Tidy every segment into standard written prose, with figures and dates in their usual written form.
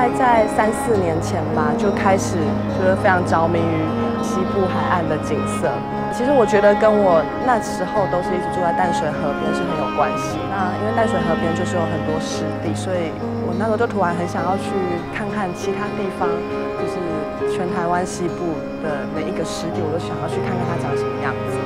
概在3、4年前吧，就开始就是非常着迷于西部海岸的景色。其实我觉得跟我那时候都是一直住在淡水河边是很有关系。那因为淡水河边就是有很多湿地，所以我那时候就突然很想要去看看其他地方，就是全台湾西部的每一个湿地，我都想要去看看它长什么样子。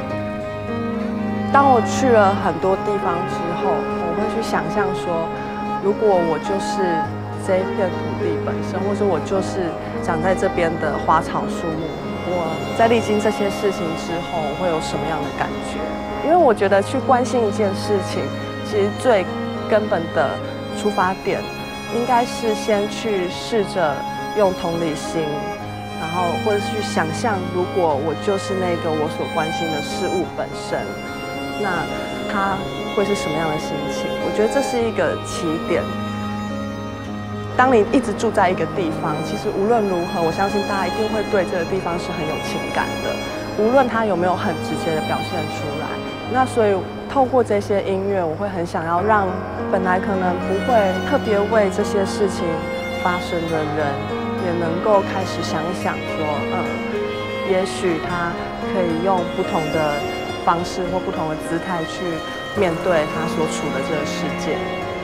当我去了很多地方之后，我会去想象说，如果我就是这一片土地本身，或者我就是长在这边的花草树木，我在历经这些事情之后，我会有什么样的感觉？因为我觉得去关心一件事情，其实最根本的出发点，应该是先去试着用同理心，然后或者去想象，如果我就是那个我所关心的事物本身，那它会是什么样的心情？我觉得这是一个起点。当你一直住在一个地方，其实无论如何，我相信大家一定会对这个地方是很有情感的，无论它有没有很直接的表现出来。那所以透过这些音乐，我会很想要让本来可能不会特别为这些事情发生的人，也能够开始想一想说，也许他可以用不同的方式或不同的姿态去面对他所处的这个世界。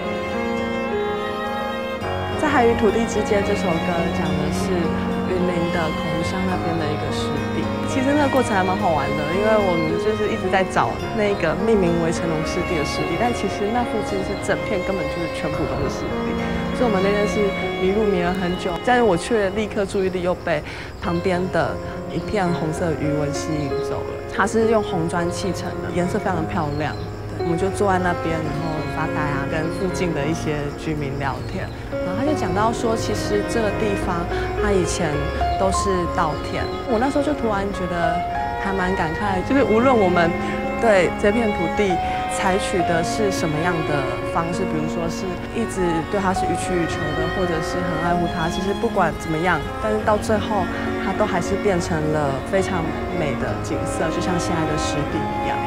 在海与土地之间这首歌讲的是云林的孔湖乡那边的一个湿地。其实那个过程还蛮好玩的，因为我们就是一直在找那个命名为成龙湿地的湿地，但其实那附近是整片根本就是全部都是湿地，所以我们那天是迷路迷了很久，但是我却立刻注意力又被旁边的一片红色的鱼纹吸引走了。它是用红砖砌成的，颜色非常的漂亮。我们就坐在那边，然后发呆啊，跟附近的一些居民聊天。然后他就讲到说，其实这个地方它以前都是稻田。我那时候就突然觉得还蛮感慨，就是无论我们对这片土地采取的是什么样的方式，比如说是一直对它是予取予求的，或者是很爱护它，其实不管怎么样，但是到最后它都还是变成了非常美的景色，就像现在的湿地一样。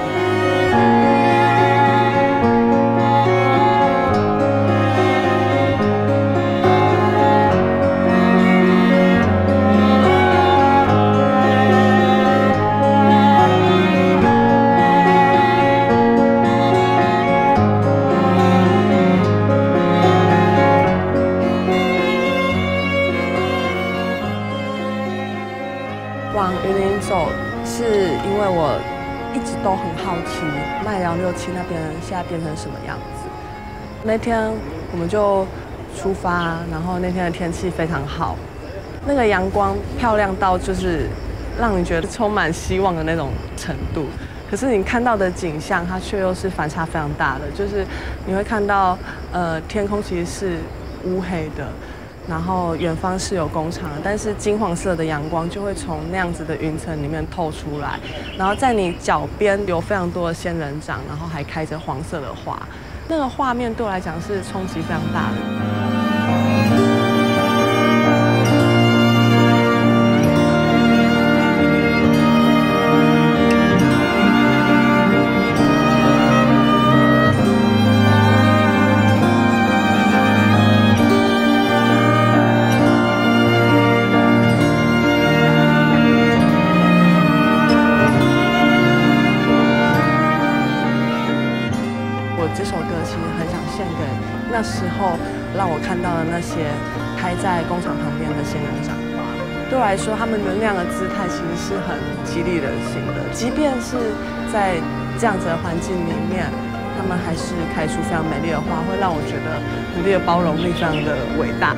往云林走，是因为我一直都很好奇Mailiao67那边现在变成什么样子。那天我们就出发，然后那天的天气非常好，那个阳光漂亮到就是让你觉得充满希望的那种程度。可是你看到的景象，它却又是反差非常大的，就是你会看到天空其实是乌黑的。然后远方是有工厂的，但是金黄色的阳光就会从那样子的云层里面透出来，然后在你脚边有非常多的仙人掌，然后还开着黄色的花，那个画面对我来讲是冲击非常大的。这首歌其实很想献给那时候让我看到的那些开在工厂旁边的仙人掌花。对我来说，他们的那样的姿态其实是很激励人心的，即便是在这样子的环境里面，他们还是开出非常美丽的花，会让我觉得土地的包容力非常的伟大。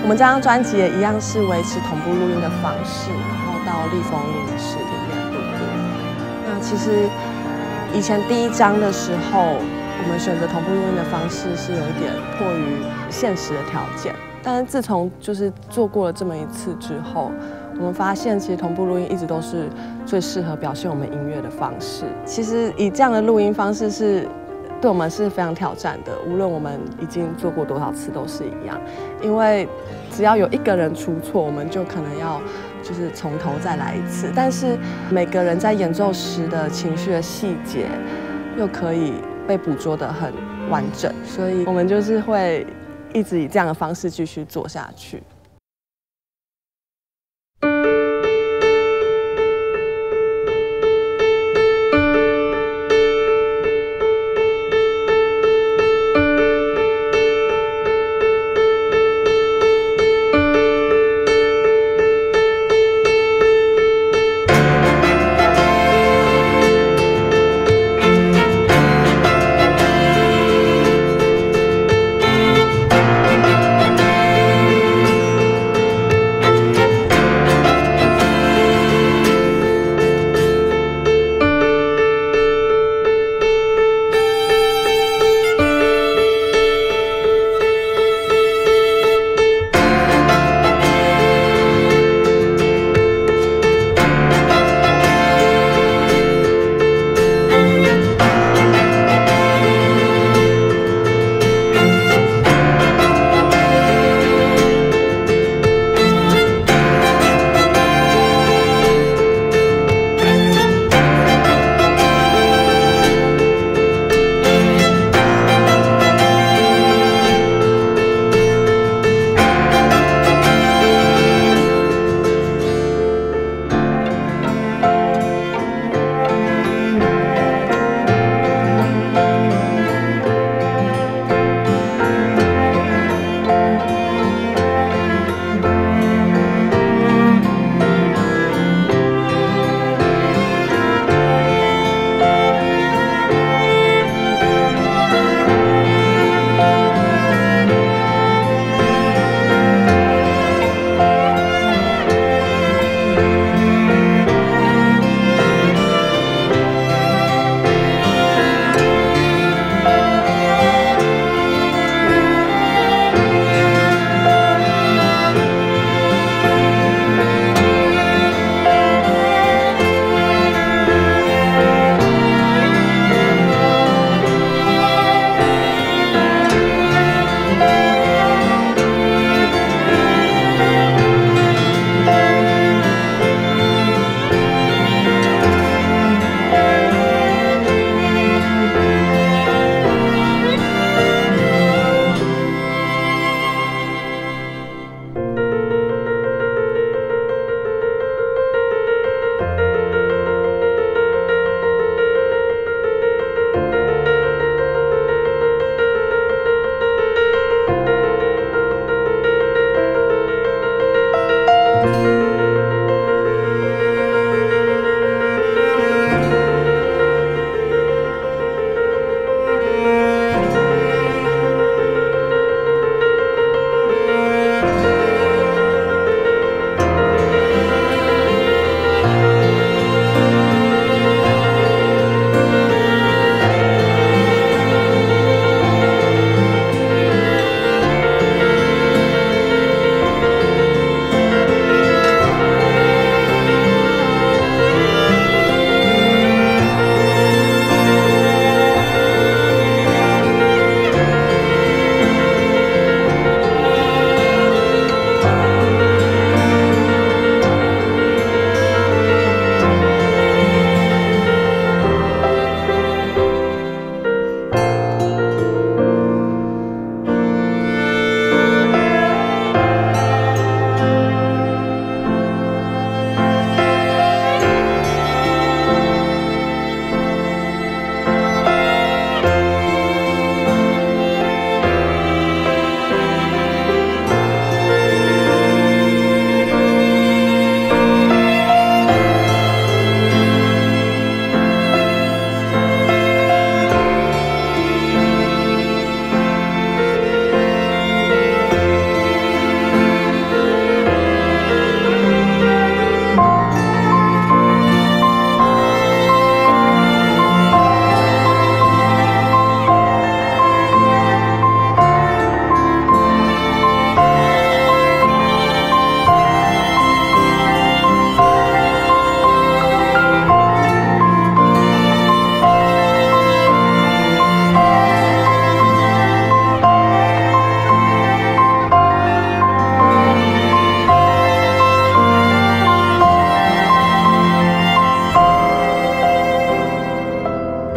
我们这张专辑也一样是维持同步录音的方式，然后到立丰录音室里面录音。那其实以前第一张的时候，我们选择同步录音的方式是有一点迫于现实的条件，但是自从就是做过了这么一次之后，我们发现其实同步录音一直都是最适合表现我们音乐的方式。其实以这样的录音方式是对我们是非常挑战的，无论我们已经做过多少次都是一样，因为只要有一个人出错，我们就可能要就是从头再来一次。但是每个人在演奏时的情绪的细节又可以被捕捉得很完整，所以我们就是会一直以这样的方式继续做下去。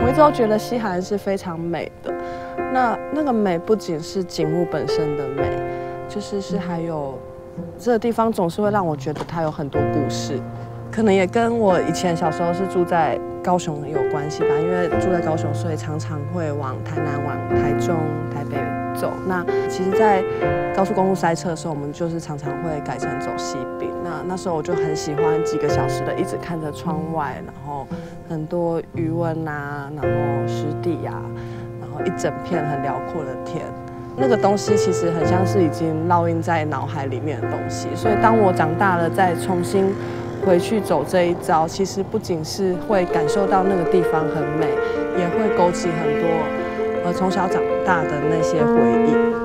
一直都觉得西海岸是非常美的。那个美不仅是景物本身的美，就是还有这个地方总是会让我觉得它有很多故事。可能也跟我以前小时候是住在高雄有关系吧，因为住在高雄，所以常常会往台南、往台中、台北走。那其实，在高速公路塞车的时候，我们就是常常会改成走西滨。那时候我就很喜欢几个小时的一直看着窗外，然后很多余温啊，然后湿地啊，然后一整片很辽阔的天。那个东西其实很像是已经烙印在脑海里面的东西，所以当我长大了再重新回去走这一遭，其实不仅是会感受到那个地方很美，也会勾起很多从小长大的那些回忆。